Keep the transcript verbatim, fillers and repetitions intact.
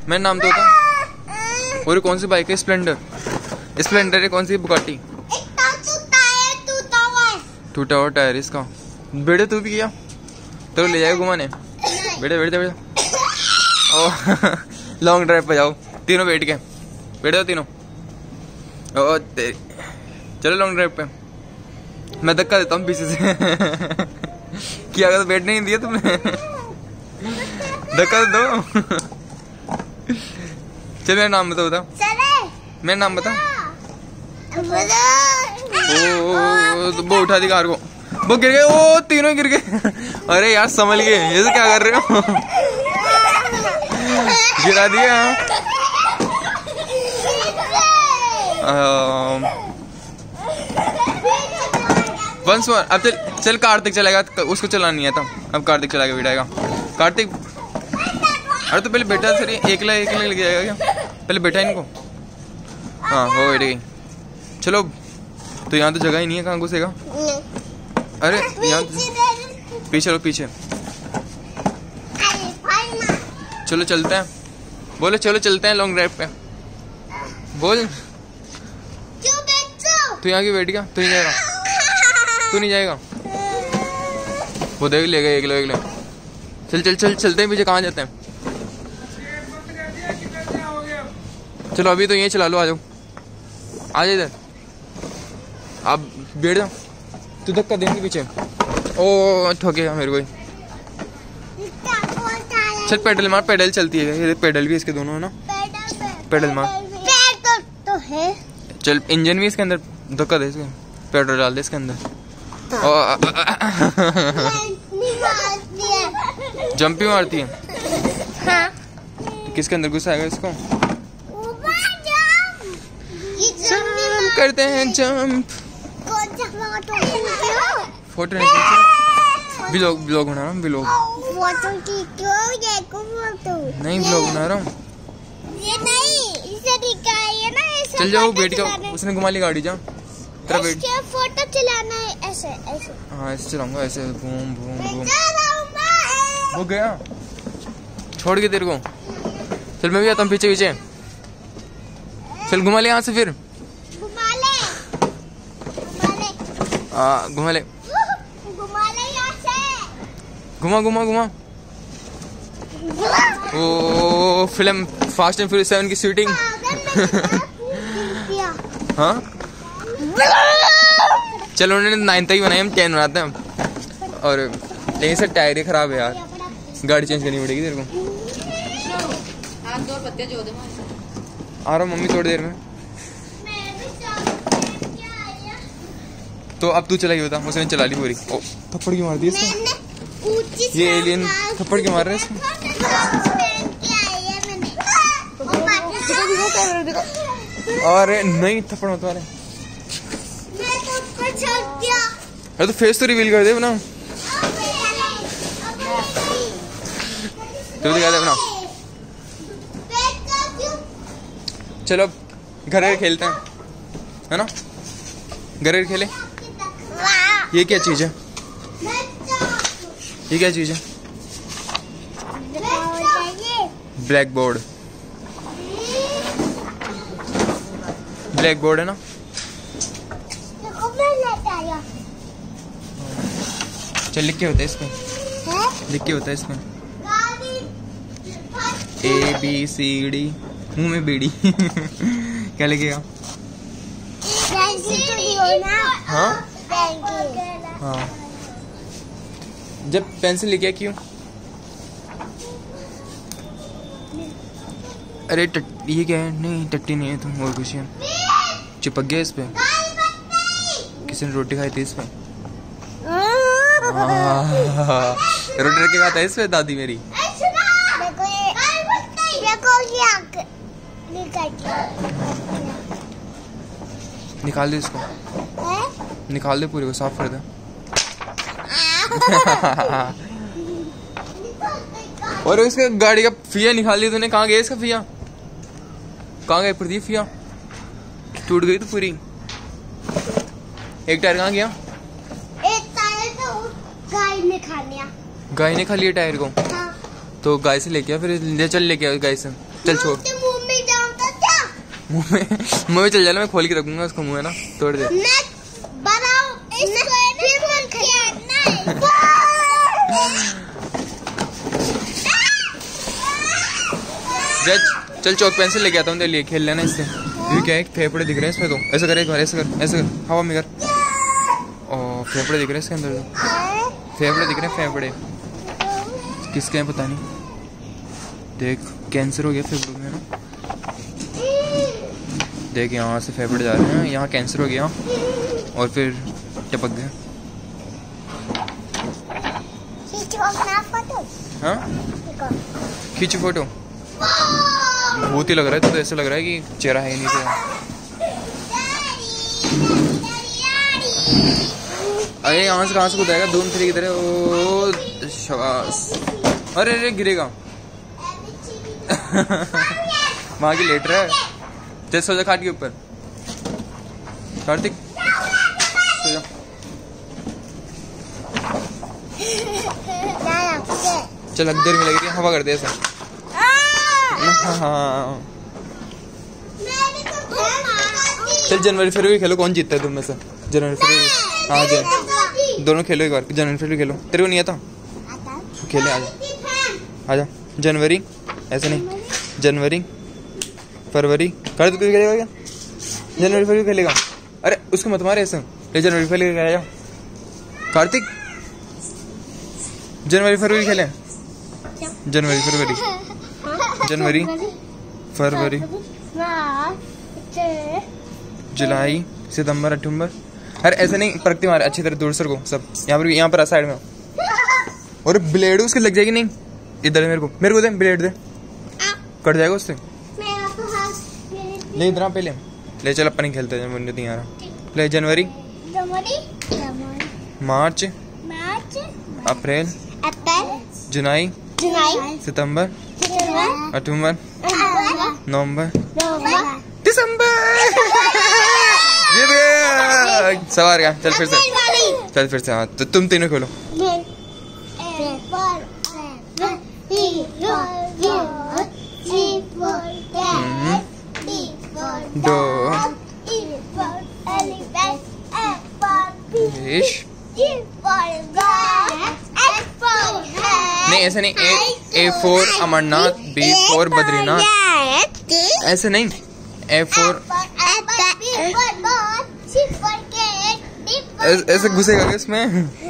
मेरा नाम तो होता। और कौन सी बाइक है? स्प्लेंडर। स्प्लेंडर है। कौन सी? बुगाटी। टूटा हुआ टायर इसका। बेटे तू भी किया तो ले जाएगा घुमाने। बेटे बेटे बेटे ओ लॉन्ग ड्राइव पे जाओ तीनों बैठ के। बैठे हो तीनों। ओ तेरी चलो लॉन्ग ड्राइव पे। मैं धक्का देता हूँ पीछे से क्या तो बैठने नहीं दिया तुमने धक्का दो। चल मेरा नाम बता बता मेरा नाम बता। ओ वो उठा दी कार को। वो गिर गए। ओ तीनों गिर गए। अरे यार संभल गए। ये तो क्या कर रहे हो? गिरा दिया। Once more. अब चल चल कार्तिक चलेगा। उसको चलाना नहीं आता। अब कार्तिक चलाएगा बिठाएगा। कार्तिक अरे तो पहले बेटा सर एकला एकला लेके जाएगा क्या? पहले बैठा इनको। हाँ हो बैठ गई। चलो तो यहाँ तो जगह ही नहीं है। कहाँ घुसेगा? अरे यहाँ पीछे लो पीछे। चलो चलते हैं। बोलो चलो चलते हैं लॉन्ग ड्राइव पे। बोल तू यहाँ क्यों बैठ गया? तू नहीं जाएगा? तू नहीं जाएगा? वो देख ले गए। एक लो एक लो। चल चल चल चलते हैं पीछे। कहाँ जाते हैं? चलो अभी तो यहीं चला लो। आ जाओ आ जाओ इधर। आप बैठ जाओ। तू धक्का देंगे पीछे। ओ ठोकेगा मेरे को। चल पेडल मार। पेडल चलती है। ये पेडल भी इसके दोनों है ना। पेडल मार। तो है। चल इंजन भी इसके अंदर। धक्का दे इसके। पेट्रोल डाल दे इसके अंदर। जंप भी मारती है। हाँ। किसके अंदर घुसा आएगा इसको? करते हैं जंप। फोटो नहीं ब्लॉग ब्लॉग बना रहा हूँ। ब्लॉग नहीं ब्लॉग बना रहा हूँ। ये नहीं इसे दिखाइए ना ऐसे। चल जाओ बैठ जाओ। उसने घुमा ली गाड़ी। जा तेरा बैठ। फोटो चलाना है ऐसे ऐसे। हाँ ऐसे चलाऊंगा ऐसे घूम घूम घूम। वो गया छोड़ के तेरे को। चल मैं भी आता हूँ पीछे पीछे। चल घुमा ले यहाँ से। फिर घुमा ले हाँ घुमा ले घुमा ले यहाँ से। घुमा घुमा घुमा। ओ film fast and furious seven की शूटिंग। हाँ चलो उन्होंने नाइन तक ही बनाई। हम टेन बनाते हैं। और लेकिन सर टायर ही खराब है यार। गाड़ी चेंज करनी पड़ेगी तेरे को। आ रहा हूँ मम्मी थोड़ी देर में। तो अब तू चलाई होता। उसने चला ली पूरी। ओ थप्पड़ क्यों मार दी इसको? ये एलियन थप्पड़ क्यों मार रहे हैं इसको? अरे नहीं थप्पड़ मत मारे। अरे तो फेस तो रिवील कर दे अपना। तो दिखा दे अपना। चलो घर घर खेलते हैं है ना। घर घर खेले। ये क्या चीज है? ये क्या चीज है? Black board. ब्लैक बोर्ड है ना। चल लिख के होता है इसमें। लिख के होता है इसमें ए बी सी डी। मुंह में बीड़ी क्या लिखेगा? हाँ हाँ। जब पेंसिल लिखे क्यों? अरे टट ये क्या है? नहीं टट्टी नहीं है तुम। और कुछ है? चिपक गया इस पे। किसी ने रोटी खाई थी इस पे। रोटी रख के खाता है इस पे दादी मेरी। निकाल दे इसको। निकाल दे पूरे को। साफ कर दे। और इसका गाड़ी का फिया निकाल लिया तूने। कहाँ गया इसका फिया? कहाँ गया प्रदीप फिया? टूट गई तो पूरी। एक टायर कहाँ गया? एक टायर तो गाय ने खा लिया। गाय ने खा लिया टायर को। हाँ। तो गाय से लेके आ। फिर ले चल लेके आ गाय से। चल छोड़। मुंह में जाऊंगा क्या? मुंह में मुंह में चल जाना, मैं खोल के रखूंगा उसको, मुंह है ना तोड़ दे। बनाओ इसको फिर मन खेलना। चल चौक पेंसिल लेके आता हूँ तेरे लिए, खेल लेना इससे। ये क्या है, फेफड़े दिख रहे हैं इसमें तो। ऐसा कर एक बार, ऐसा कर, ऐसा कर, हवा में कर। ओ फेफड़े दिख रहे हैं इसके अंदर तो, फेफड़े दिख रहे हैं, फेफड़े किसके हैं पता नहीं। देख कैंसर हो गया फेफड़ों में ना, देख यहाँ से फेफड़े जा रहे हैं, यहाँ कैंसर हो गया और फिर टपक गया। हाँ खींची फोटो, भूत ही लग रहा है तो, ऐसा लग रहा है कि चेहरा है ही नहीं तो। अरे यहाँ से कहाँ से कूदाएगा, धूम थ्री की तरह। ओ शाबाश, अरे अरे गिरेगा। वहाँ की लेट रहा है। चल सो जा खाट के ऊपर, कार्तिक सो जा। चल अग देर में लगी थी, हवा कर दे ऐसा। हाँ चल जनवरी फरवरी खेलो, कौन जीतता है तुम में से? जनवरी फरवरी, हाँ जन दोनों खेलो एक बार, जनवरी फरवरी खेलो। तेरे को नहीं आता खेले, आजा आजा। जनवरी ऐसे नहीं, जनवरी फरवरी कर, तू खेलेगा क्या? जनवरी फरवरी खेलेगा? अरे उसको मत मारे ऐसे, ले जनवरी फरवरी खेलेगा कार्तिक। जनवरी फरवरी खेले, जनवरी फरवरी जनवरी फरवरी जुलाई सितंबर अक्टूबर। अरे ऐसे नहीं, परखती मारे अच्छी तरह, दूर सर को सब। यहाँ पर यहाँ पर साइड में। और ब्लेड उसके लग जाएगी नहीं, इधर मेरे को मेरे को दे ब्लेड, दे कट जाएगा उससे। ले इधर पहले ले, चल अपन ही खेलते हैं, मुझे नहीं आ रहा। ले जनवरी मार्च अप्रैल जुलाई सितंबर अक्टूबर नवंबर दिसंबर। जीत गया, सवार गया। चल फिर से, चल फिर से। हाँ तो तुम तीनों खोलो। दो नहीं ऐसे नहीं, A A for Amarnath, B for Badrinath, ऐसे नहीं। ए फोर ऐसे घुसेगा इसमें।